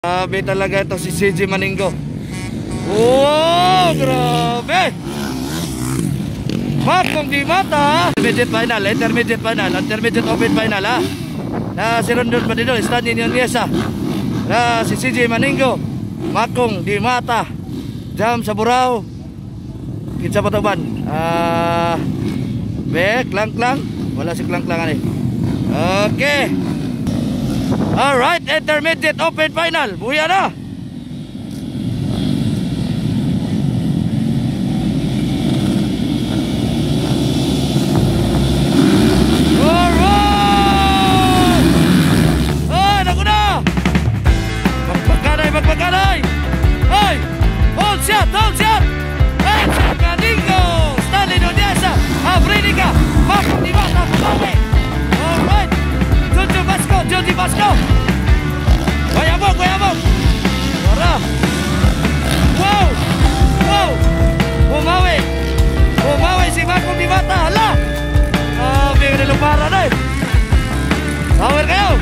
Grabe talaga ito si CJ Maninggo. Wow, grabe. Makong di mata. Intermediate final, intermediate open final ha. Na si Rondon Balidor, Stanley Nunez. Na si CJ Maninggo, makong di mata. Jam sa Burao. Kinsa pataban. Klang-klang. Wala si klang-klangan eh. Okay. Alright, intermediate open final. Buya na. Alright. Ay, naku na. Magpagkanay. Ay, hold shot. Ay, Maninggo. Stanley Nunez. Afrinica. Makong di mata. Alright. Joji Basco. Goyabong. Wara. Wow. Bumawi si Makong di mata. Hala. Bigyan na lumara na eh. Power kayo.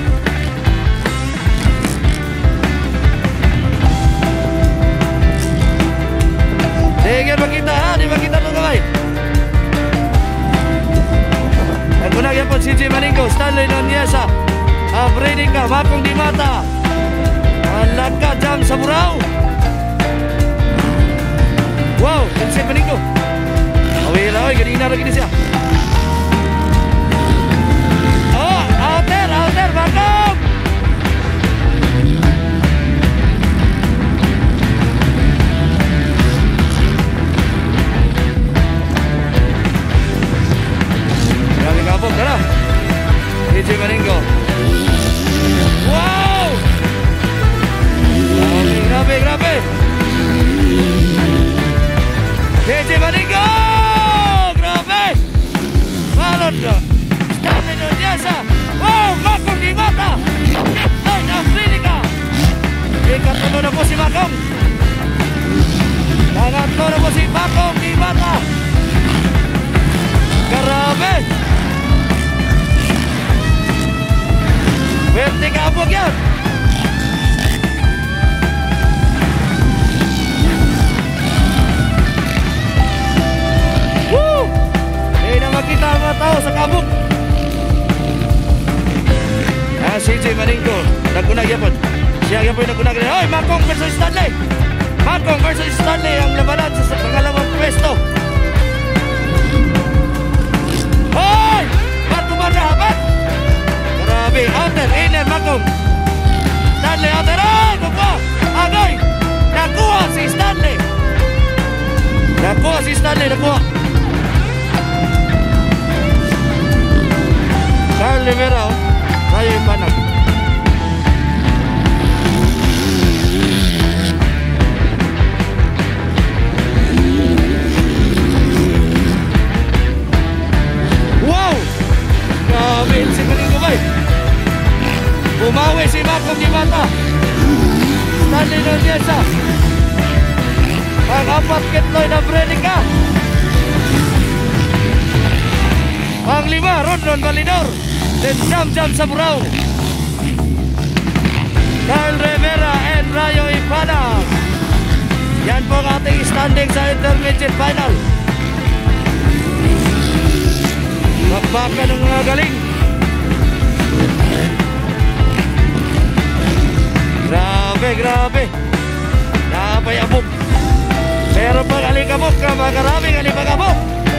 Sige, makita ha. Di makita nung kamay. Nagpunag yan po CJ Maninggo, Stanley Nunez, Afrinica, Makong di mata. Alaka, jam sa Burao. Wow, CJ Maninggo. Awil, ganina lagi siya. Oh, outer, Makong. Grabe kapog, tara. CJ Maninggo. Wow! Grabe. CJ Maninggo! Grabe! Balon na. Stanley Nunez. Wow! Makong di mata. Ay, Afrinica. Ikatlo na po si Makong. Nangatlo na po si Makong di mata. Grabe! Pwerte kabog yan. Woo! Hindi na makita ang mga tao sa kabog. CJ Maninggo, nagunag yapon. Siya yapon nagunag. Hoy, Makong versus Stanley. Makong versus Stanley ang labanan sa pangalawang pwesto. Hoy! Batuman na habat. Grabe, outer, inner, Makong. Stanley, outer, Agoy! Nakuha si Stanley. Carl Rivera, Rayo Ipanag. Wow! Grabe, si Maninggo ba? Bumawi si Makong di mata. Stanley Nunez. Pang-apat Kitloy na Afrinica. Pang-lima Rondon Balidor. Then jam sa Burao. Carl Rivera and Rayo Ipanag. Yan po ang ating standing sa intermediate final. Bakbakan ng mga galing. Grabe. Napayabog. Meron pang alikabok ka, maraming alikabok.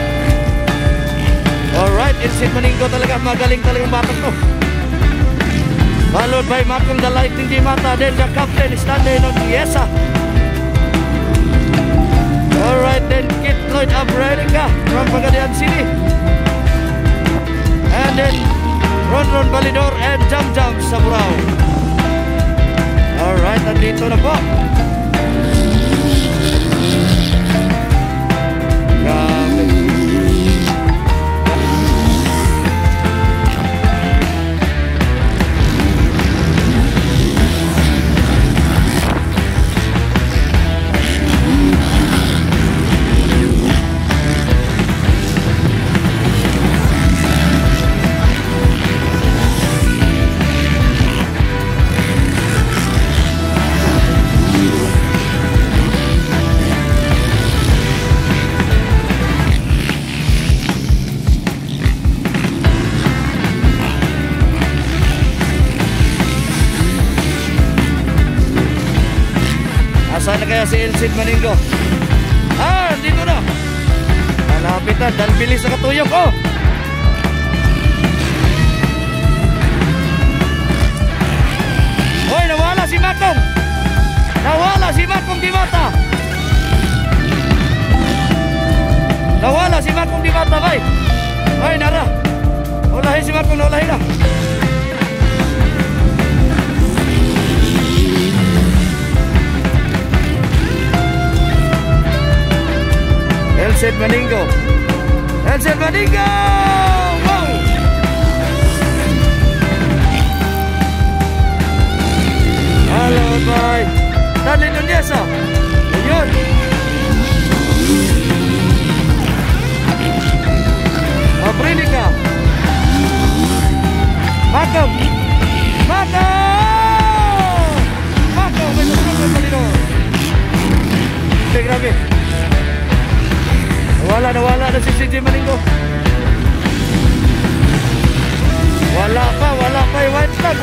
Alright, CJ Maninggo talaga, magaling talagang batang to. Followed by Makong the Lightning di mata, then the captain Stanley Nunez. Alright, then Kitloy Afrinica from Pagadian City. And then Rondon Balidor and Jam sa Burao. Alright, nandito na po. Grabe. Nasaan na kaya si Elsid Maningo? Ah, dito na. Malapit na, dahil bilis na katuyok. Oh! Hoy, nawala si Makong! Nawala si Makong Diwata! Nawala si Makong Diwata, bay! Ay, nara! Ulahin si Makong, naulahin na! Elsid Maningo! Elsid Maningo! Wow! Halo, bye! Dali Nunez, ah! Ayun! Mabrinika! Makong! Makong! Makong! May susunod sa dito! Grabe! Nawala na si CJ Maningo. Wala pa yung white flag,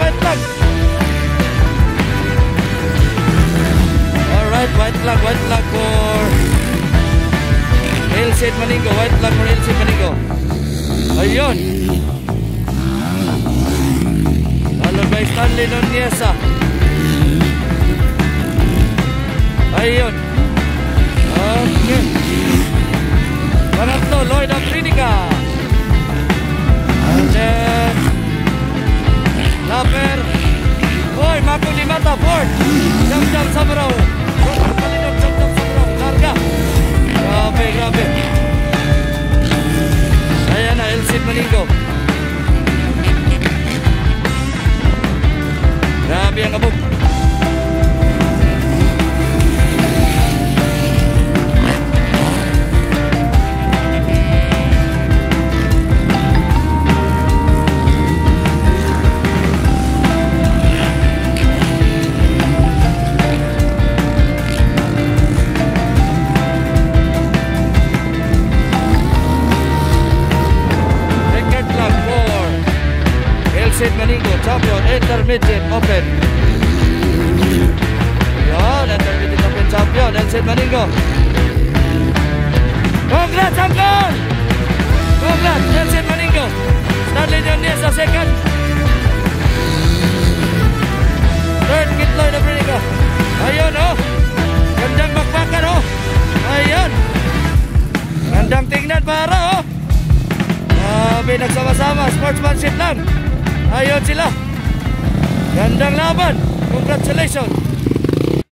Alright, white flag for Elsid Maningo, Ayun. Followed by Stanley Nunez. Ayun. Okay. Pangatlo, Lloyd Aprinica. And then Laper. Boy, Makong Dimata, Ford. Jam-jam Samaraw. Jam-jam Samaraw. Larga. Grabe. Ayan na, Elsid Maningo. Grabe ang abog. Elsid Maningo, champion, Intermediate Open. Yan, Intermediate Open champion, Elsid Maningo. Congrats, champion! Congrats, Elsid Maningo. Stanley Nunez sa second. Third, Kitloy na Brinica. Ayun, oh. Gandang bakbakan, oh. Ayun. Gandang tingnan para, oh. Grabe, nagsama-sama, sportsmanship lang. Ayun sila. Gandang laban. Congratulations.